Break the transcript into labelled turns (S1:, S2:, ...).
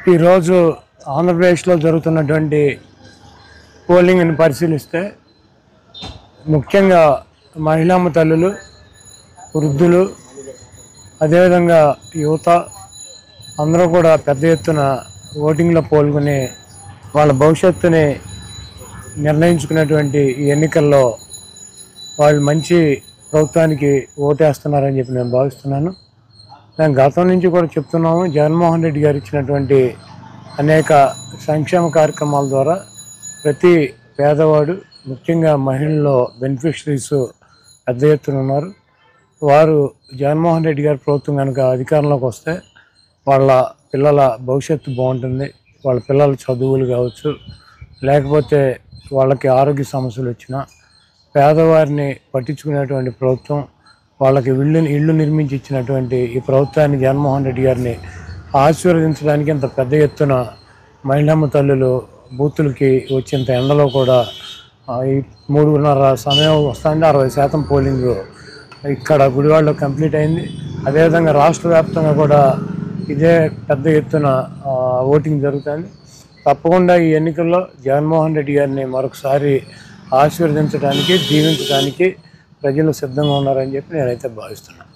S1: ఈరోజు ఆంధ్రప్రదేశ్లో జరుగుతున్నటువంటి పోలింగ్ని పరిశీలిస్తే ముఖ్యంగా మహిళామ తల్లులు, వృద్ధులు, అదేవిధంగా యువత అందరూ కూడా పెద్ద ఎత్తున ఓటింగ్లో పాల్గొని వాళ్ళ భవిష్యత్తుని నిర్ణయించుకునేటువంటి ఈ ఎన్నికల్లో వాళ్ళు మంచి ప్రభుత్వానికి ఓటేస్తున్నారని చెప్పి నేను భావిస్తున్నాను. నేను గతం నుంచి కూడా చెప్తున్నాము, జగన్మోహన్ రెడ్డి గారు ఇచ్చినటువంటి అనేక సంక్షేమ కార్యక్రమాల ద్వారా ప్రతి పేదవాడు, ముఖ్యంగా మహిళల్లో బెనిఫిషరీస్ పెద్ద ఎత్తున ఉన్నారు. వారు జగన్మోహన్ రెడ్డి గారి ప్రభుత్వం కనుక అధికారంలోకి వస్తే వాళ్ళ పిల్లల భవిష్యత్తు బాగుంటుంది. వాళ్ళ పిల్లల చదువులు కావచ్చు, లేకపోతే వాళ్ళకి ఆరోగ్య సమస్యలు వచ్చినా పేదవారిని పట్టించుకునేటువంటి ప్రభుత్వం, వాళ్ళకి ఇళ్ళు నిర్మించి ఇచ్చినటువంటి ఈ ప్రభుత్వాన్ని, జగన్మోహన్ రెడ్డి గారిని ఆశీర్వదించడానికి ఇంత పెద్ద ఎత్తున మహిళమ్మ తల్లులు బూతులకి వచ్చేంత ఎండలో కూడా ఈ 3:30 సమయం వస్తుంది. 60% పోలింగ్ ఇక్కడ గుడివాడలో కంప్లీట్ అయింది. అదేవిధంగా రాష్ట్ర వ్యాప్తంగా కూడా ఇదే పెద్ద ఎత్తున ఓటింగ్ జరుగుతుంది. తప్పకుండా ఈ ఎన్నికల్లో జగన్మోహన్ రెడ్డి గారిని మరొకసారి ఆశీర్వదించడానికి, దీవించడానికి ప్రజలు సిద్ధంగా ఉన్నారని చెప్పి నేనైతే భావిస్తున్నాను.